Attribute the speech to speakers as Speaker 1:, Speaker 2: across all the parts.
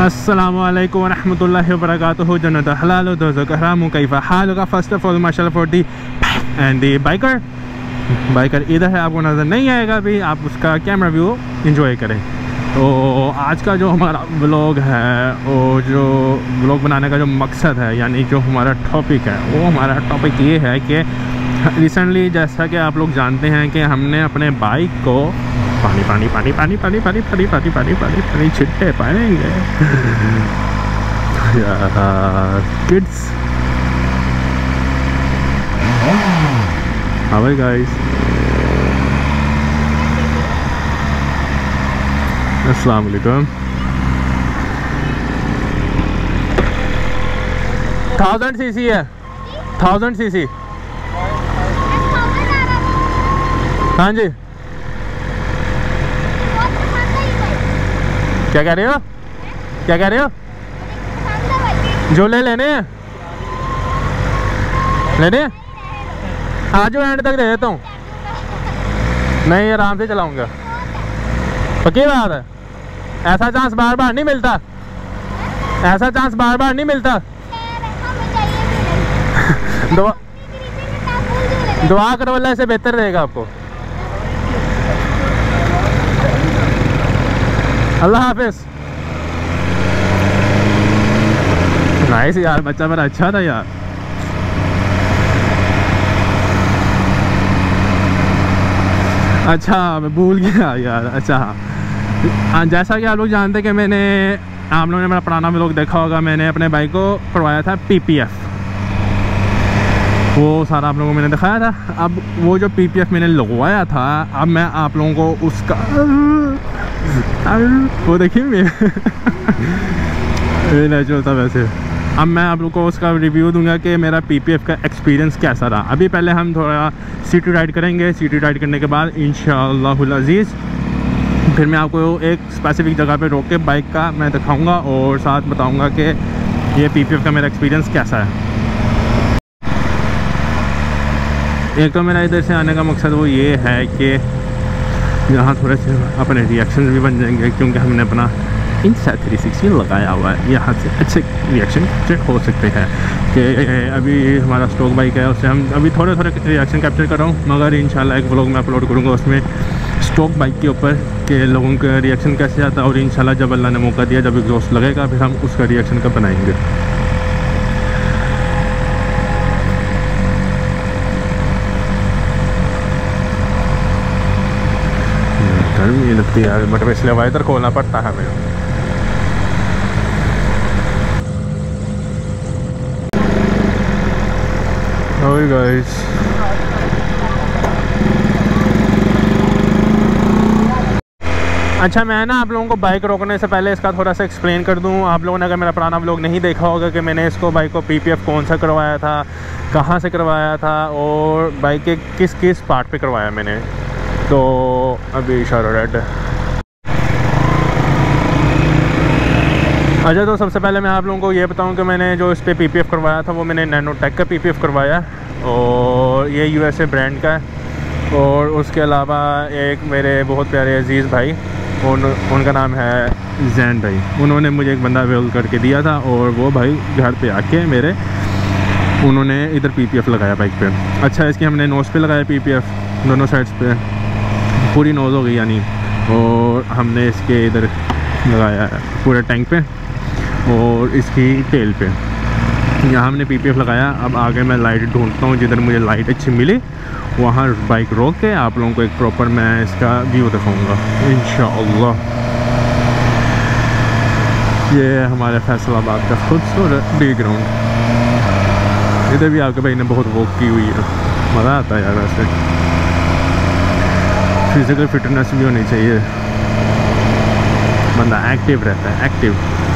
Speaker 1: अस्सलामुअलैकुम रहमतुल्लाहि व बरकातुहू जन्नत हलाल व दोज़ख हराम कैफ़ा हालुका। फर्स्ट ऑफ ऑल माशाल्लाह for the and the biker इधर है, आपको नज़र नहीं आएगा अभी, आप उसका कैमरा व्यू एंजॉय करें। तो आज का जो हमारा व्लॉग है, वो जो व्लॉग बनाने का जो मकसद है, यानी जो हमारा टॉपिक है, वो हमारा टॉपिक ये है कि रिसेंटली जैसा कि आप लोग जानते हैं कि हमने अपने बाइक को पानी पानी पानी पानी पानी पानी पानी पानी पानी पानी पानी छिट्टे पाएंगे यार किड्स। हाय गाइस, अस्सलाम वालेकुम। 1000 सीसी है, 1000 सीसी। हाँ जी, क्या कह रहे हो, क्या कह रहे हो? झोले लेने हैं, लेने हैं? आज एंड तक दे देता हूँ। नहीं, आराम से चलाऊंगा, पक्की बात है। ऐसा चांस बार बार नहीं मिलता, ऐसा चांस बार बार नहीं मिलता। दुआ करो, अल्लाह से बेहतर रहेगा आपको। अल्लाह हाफिज। नाइस यार, बच्चा मेरा अच्छा था यार। अच्छा, मैं भूल गया यार। अच्छा हाँ, जैसा कि आप लोग जानते हैं कि आप लोगों ने मेरा पुराना व्लॉग देखा होगा, मैंने अपने बाइक को करवाया था PPF। वो सारा आप लोगों को मैंने दिखाया था। अब वो जो PPF मैंने लगवाया था, अब मैं आप लोगों को उसका वो देखिए नहीं चलता वैसे। अब मैं आप लोगों को उसका रिव्यू दूंगा कि मेरा PPF का एक्सपीरियंस कैसा रहा। अभी पहले हम थोड़ा सिटी राइड करेंगे। सिटी राइड करने के बाद इंशाअल्लाहुल अज़ीज़ फिर मैं आपको एक स्पेसिफिक जगह पे रोक के बाइक का मैं दिखाऊंगा और साथ बताऊंगा कि ये PPF का मेरा एक्सपीरियंस कैसा है। एक तो मेरा इधर से आने का मकसद वो ये है कि यहाँ थोड़े से अपने रिएक्शन भी बन जाएंगे, क्योंकि हमने अपना Insta360 लगाया हुआ है। यहाँ से अच्छे रिएक्शन कैप्चर हो सकते हैं कि अभी हमारा स्टॉक बाइक है, उससे हम अभी थोड़े थोड़े रिएक्शन कैप्चर कर रहा हूँ, मगर इंशाल्लाह एक व्लॉग मैं अपलोड करूँगा उसमें स्टॉक बाइक के ऊपर के लोगों का रिएक्शन कैसे आता है। और इंशाल्लाह जब अल्लाह ने मौका दिया, जब एग्जॉस्ट लगेगा, फिर हम उसका रिएक्शन का बनाएंगे। गर्मी लगती है बट इसलिए वाइजर खोलना पड़ता है हमें। हाय गाइस, अच्छा मैं ना आप लोगों को बाइक रोकने से पहले इसका थोड़ा सा एक्सप्लेन कर दूं। आप लोगों ने अगर मेरा पुराना व्लॉग नहीं देखा होगा कि मैंने इसको बाइक को PPF कौन सा करवाया था, कहाँ से करवाया था और बाइक के किस किस पार्ट पे करवाया मैंने। तो अभी इशारा रेड। अच्छा, तो सबसे पहले मैं आप लोगों को ये बताऊं कि मैंने जो इस पे PPF करवाया था वो मैंने नैनोटेक का PPF करवाया, और ये USA ब्रांड का है। और उसके अलावा एक मेरे बहुत प्यारे अजीज़ भाई, उनका नाम है जैन भाई, उन्होंने मुझे एक बंदा अवेल करके दिया था, और वो भाई घर पे आके मेरे उन्होंने इधर PPF लगाया बाइक पे। अच्छा, इसकी हमने नोज़ पे लगाया PPF, दोनों साइड्स पे पूरी नोज़ हो गई यानी, और हमने इसके इधर लगाया पूरे टैंक पे और इसकी टेल पे यहाँ हमने PPF लगाया। अब आगे मैं लाइट ढूंढता हूँ, जिधर मुझे लाइट अच्छी मिली वहाँ बाइक रोक के आप लोगों को एक प्रॉपर मैं इसका व्यू दिखाऊंगा इंशाअल्लाह। ये हमारे फैसलाबाद का खूबसूरत बैकग्राउंड, इधर भी आपके भाई ने बहुत वॉक की हुई है, मज़ा आता है यार। वैसे फिज़िकल फिटनेस भी होनी चाहिए, बंदा एक्टिव रहता है, एक्टिव।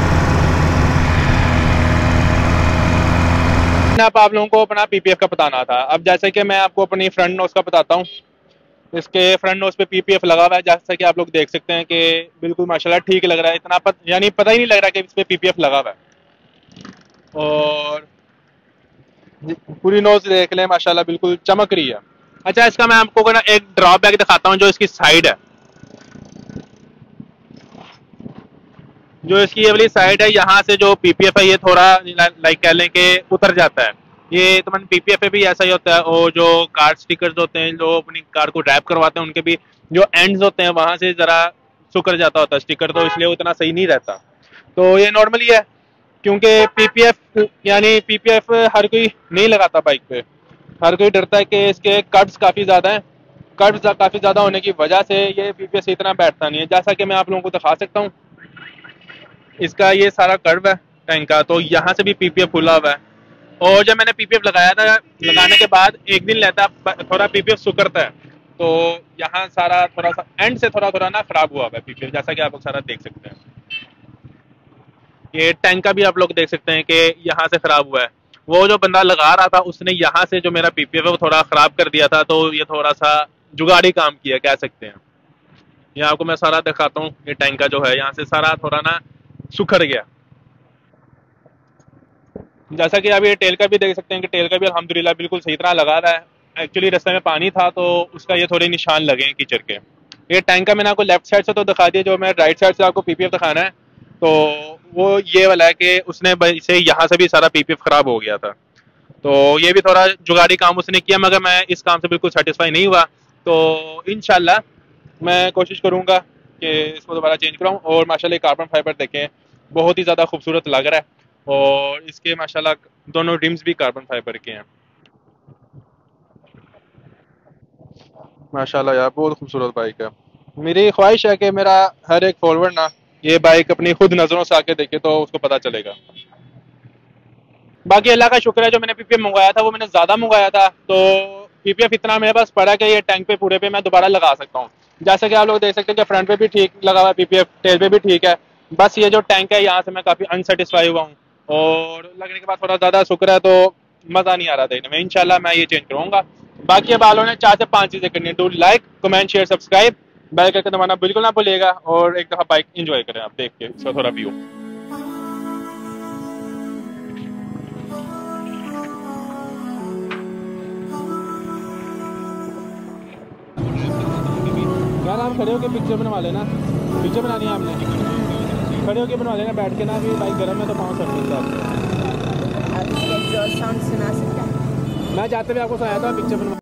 Speaker 1: आप लोगों को अपना PPF का बताना था। अब जैसे कि मैं आपको अपनी फ्रंट नोज का बताता हूँ। इसके फ्रंट नोज पे PPF लगा हुआ है, जैसा कि आप लोग देख सकते हैं कि बिल्कुल माशाल्लाह ठीक लग रहा है। इतना यानी पता ही नहीं लग रहा कि इस पे PPF लगा हुआ है, और पूरी नोज देख लें माशाल्लाह बिल्कुल चमक रही है। अच्छा, इसका मैं आपको ना एक ड्रॉबैक दिखाता हूँ, जो इसकी साइड है। जो इसकी ये वाली साइड है, यहाँ से जो पीपीएफ है ये थोड़ा लाइक कह लें कि उतर जाता है। ये तो मैंने पीपीएफ पे भी ऐसा ही होता है। और जो कार स्टिकर्स होते हैं, जो अपनी कार को रैप करवाते हैं, उनके भी जो एंड्स होते हैं वहां से जरा सुकर जाता होता है स्टिकर, तो इसलिए वो इतना सही नहीं रहता। तो ये नॉर्मली है, क्योंकि पीपीएफ यानी पीपीएफ हर कोई नहीं लगाता बाइक पे। हर कोई डरता है कि इसके कट्स काफ़ी ज़्यादा हैं। कट्स काफ़ी ज़्यादा होने की वजह से ये पीपीएफ से इतना बैठता नहीं है। जैसा कि मैं आप लोगों को दिखा सकता हूँ, इसका ये सारा कर्व है टैंक का, तो यहाँ से भी पीपीएफ खुला हुआ है। और जब मैंने पीपीएफ लगाया था, लगाने के बाद एक दिन लेता थोड़ा पीपीएफ सुकरता है, तो यहाँ सारा थोड़ा सा एंड से थोड़ा ना खराब हुआ है पीपीएफ, जैसा कि आप लोग सारा देख सकते हैं। ये टैंक का भी आप लोग देख सकते हैं कि यहाँ से खराब हुआ है। वो जो बंदा लगा रहा था उसने यहाँ से जो मेरा पीपीएफ है वो थोड़ा खराब कर दिया था, तो ये थोड़ा सा जुगाड़ी काम किया कह सकते हैं। ये आपको मैं सारा दिखाता हूँ। ये टैंक का जो है यहाँ से सारा थोड़ा ना सुखर गया। जैसा कि आप ये टेल का भी देख सकते हैं कि टेल का भी अल्हम्दुलिल्लाह बिल्कुल सही तरह लगा रहा है। एक्चुअली रास्ते में पानी था तो उसका ये थोड़े निशान लगे हैं कीचड़ के। ये टैंक का मैंने आपको लेफ्ट साइड से तो दिखा दिया, जो मैं राइट साइड से आपको पीपीएफ दिखाना है तो वो ये वाला है कि उसने से यहाँ से भी सारा पीपीएफ खराब हो गया था। तो ये भी थोड़ा जुगाड़ी काम उसने किया, मगर मैं इस काम से बिल्कुल सेटिस्फाई नहीं हुआ। तो इंशाल्लाह मैं कोशिश करूँगा कि इसको दोबारा चेंज कराऊँ। और माशाल्लाह कार्बन फाइबर देखें बहुत ही ज़्यादा खूबसूरत लग रहा है, और इसके माशाल्लाह दोनों रिम्स भी कार्बन फाइबर के हैं। माशाल्लाह यार बहुत खूबसूरत बाइक है। मेरी ख्वाहिश है कि मेरा हर एक फॉलोअर ना ये बाइक अपनी खुद नज़रों से आके देखे तो उसको पता चलेगा। बाकी अल्लाह का शुक्र है, जो मैंने पीपीएफ मंगवाया था वो मैंने ज़्यादा मंगवाया था, तो पीपीएफ इतना मेरे पास पड़ा कि ये टैंक पे पूरे पे मैं दोबारा लगा सकता हूँ। जैसे कि आप लोग देख सकते हैं कि फ्रंट पे भी ठीक लगा हुआ है पीपीएफ, टेल पे भी ठीक है। बस ये जो टैंक है यहाँ से मैं काफ़ी अनसेटिस्फाई हुआ हूँ, और लगने के बाद थोड़ा ज़्यादा शुक्र है, तो मज़ा नहीं आ रहा देखने में। इंशाल्लाह मैं ये चेंज करूँगा। बाकी अब वालों ने 4 से 5 चीज़ें करनी है। Do like, comment, share, subscribe, bell करके दबाना बिल्कुल ना भूलिएगा, और एक दफ़ा बाइक इंजॉय करें आप देख के इसका थोड़ा व्यू। यार आप खड़े होकर पिक्चर बनवा लेना, पिक्चर बनानी है आपने, खड़े होकर बनवा लेना, बैठ के ना। अभी बाइक गर्म है तो पाँव सड़ सकता है। मैं जाते हुए आपको सुनाया था पिक्चर बनवा।